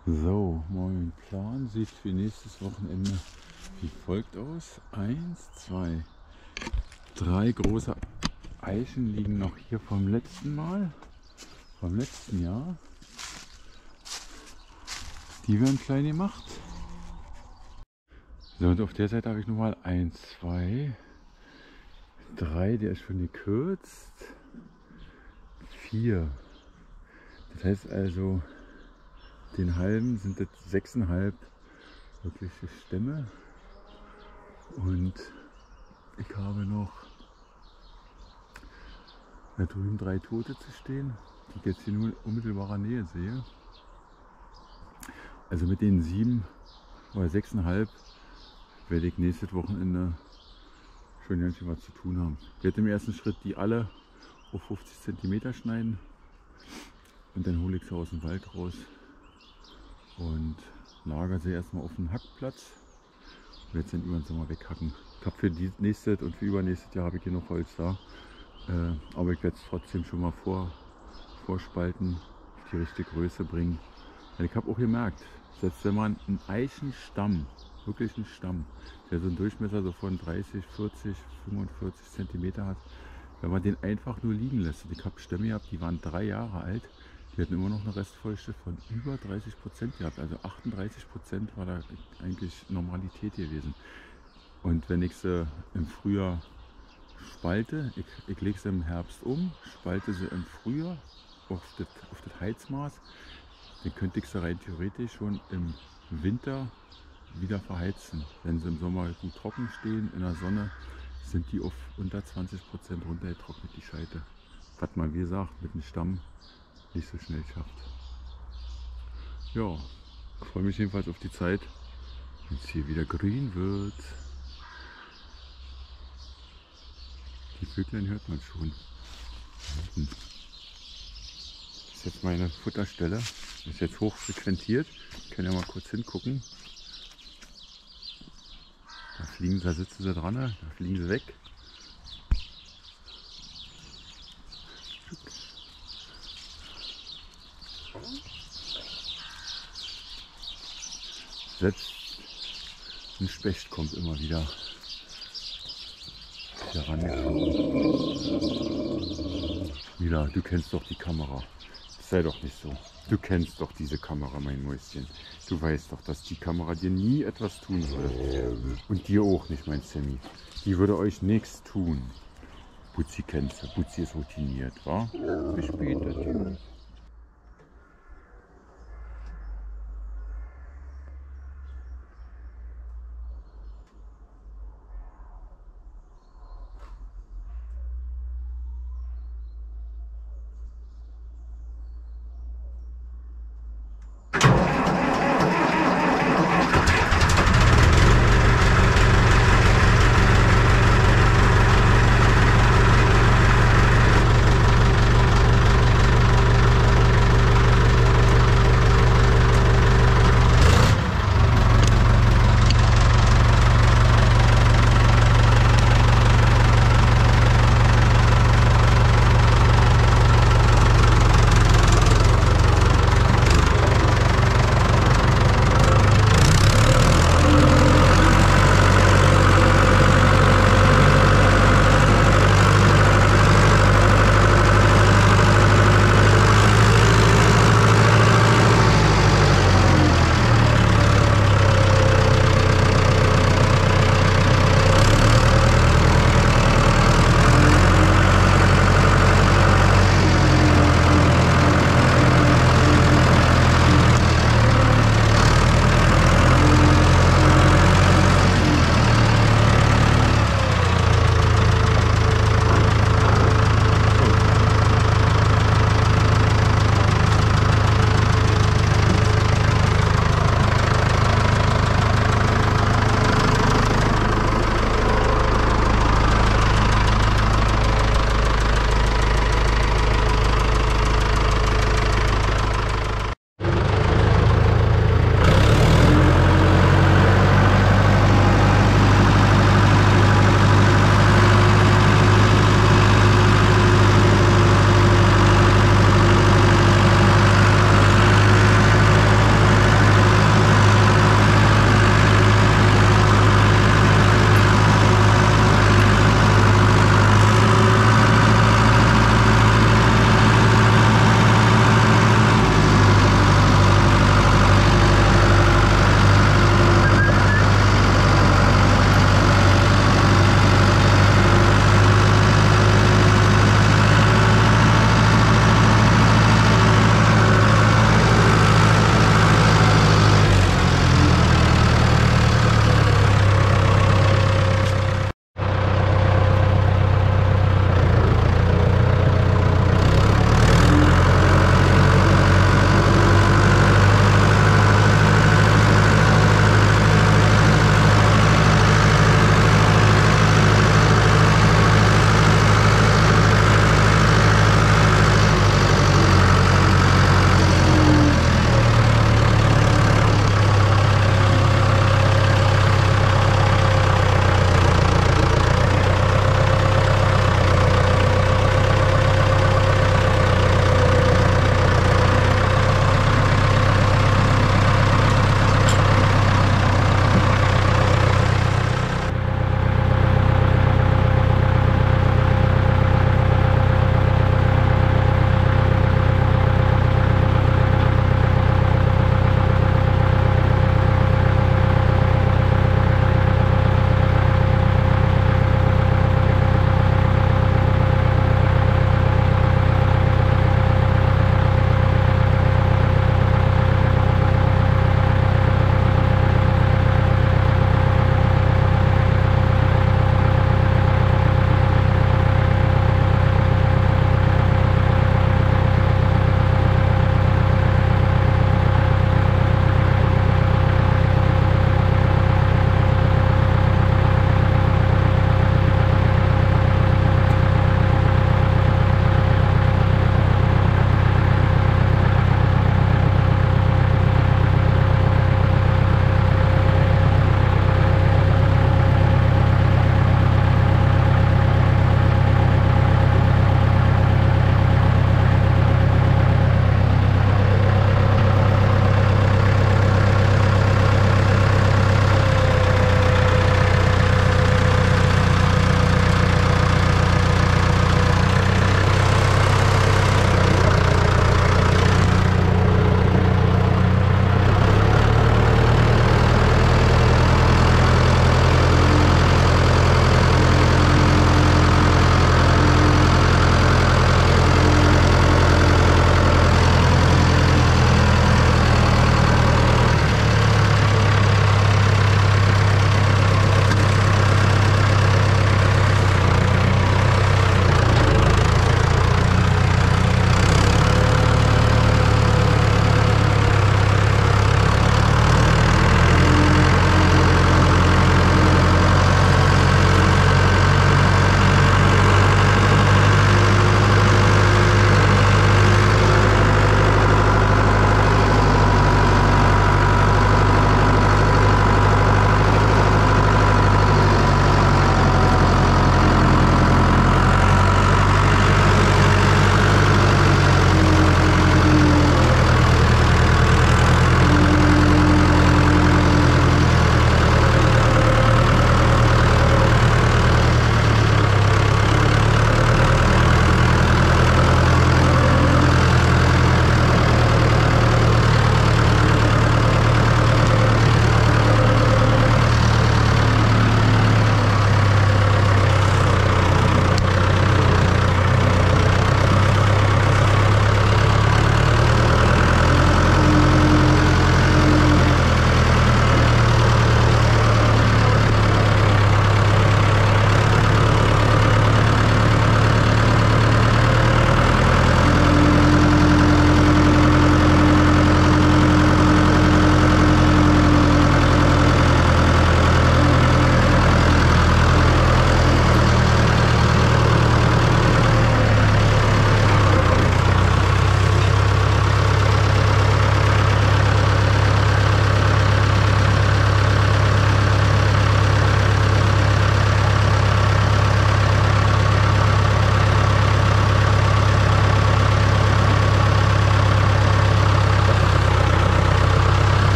So, mein Plan sieht für nächstes Wochenende wie folgt aus. 1, 2, 3 große Eichen liegen noch hier vom letzten Mal, vom letzten Jahr. Die werden klein gemacht. So, und auf der Seite habe ich nochmal 1, 2, 3, der ist schon gekürzt. 4. Das heißt also, den halben sind das 6,5 wirkliche Stämme. Und ich habe noch da drüben 3 Tote zu stehen, die ich jetzt hier nur in unmittelbarer Nähe sehe. Also mit den 7 oder 6,5 werde ich nächstes Wochenende schon ganz schön was zu tun haben. Ich werde im ersten Schritt die alle auf 50 cm schneiden und dann hole ich sie aus dem Wald raus und lagere sie erstmal auf den Hackplatz und werde sie dann über den Sommer weghacken. Ich habe für nächstes und für übernächstes Jahr habe ich hier noch Holz da, aber ich werde es trotzdem schon mal vorspalten, auf die richtige Größe bringen. Weil ich habe auch gemerkt, selbst wenn man einen Eichenstamm, wirklich einen Stamm, der so einen Durchmesser so von 30, 40, 45 cm hat, wenn man den einfach nur liegen lässt. Und ich habe Stämme gehabt, die waren 3 Jahre alt, die hatten immer noch eine Restfeuchte von über 30% gehabt. Also 38% war da eigentlich Normalität gewesen. Und wenn ich sie im Frühjahr spalte, ich lege sie im Herbst um, spalte sie im Frühjahr auf das Heizmaß, dann könnte ich sie rein theoretisch schon im Winter wieder verheizen. Wenn sie im Sommer gut trocken stehen, in der Sonne, sind die auf unter 20% runtergetrocknet, die Scheite. Was man, wie gesagt, mit dem Stamm nicht so schnell schafft. Ja, ich freue mich jedenfalls auf die Zeit, wenn es hier wieder grün wird. Die Vöglein hört man schon. Das ist jetzt meine Futterstelle. Das ist jetzt hoch frequentiert. Ich kann ja mal kurz hingucken. Da sitzen sie dran, da fliegen sie weg. Selbst ein Specht kommt immer wieder herangeflogen. Mila, du kennst doch die Kamera. Sei doch nicht so. Du kennst doch diese Kamera, mein Mäuschen. Du weißt doch, dass die Kamera dir nie etwas tun würde. Und dir auch nicht, mein Sammy. Die würde euch nichts tun. Butzi kennst du. Butzi ist routiniert, wa? Bis später.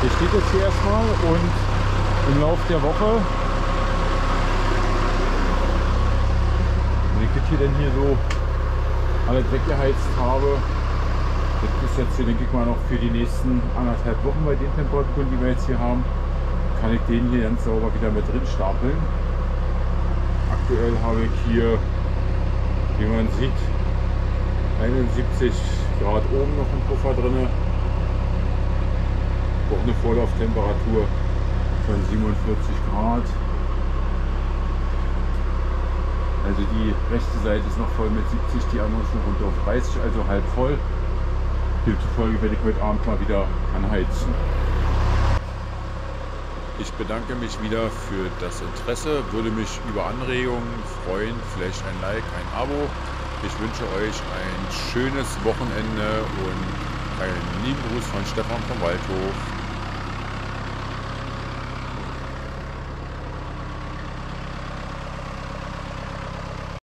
Der steht jetzt hier erstmal und im Laufe der Woche, wenn ich das hier denn hier so alles weggeheizt habe, das ist jetzt hier, denke ich mal, noch für die nächsten 1,5 Wochen bei den Temperaturen, die wir jetzt hier haben, kann ich den hier ganz sauber wieder mit drin stapeln. Aktuell habe ich hier, wie man sieht, 71 Grad oben noch im Puffer drin. Auch eine Vorlauftemperatur von 47 Grad. Also die rechte Seite ist noch voll mit 70, die andere ist noch runter auf 30, also halb voll. Demzufolge werde ich heute Abend mal wieder anheizen. Ich bedanke mich wieder für das Interesse, würde mich über Anregungen freuen, vielleicht ein Like, ein Abo. Ich wünsche euch ein schönes Wochenende und einen lieben Gruß von Stefan vom Waldhof.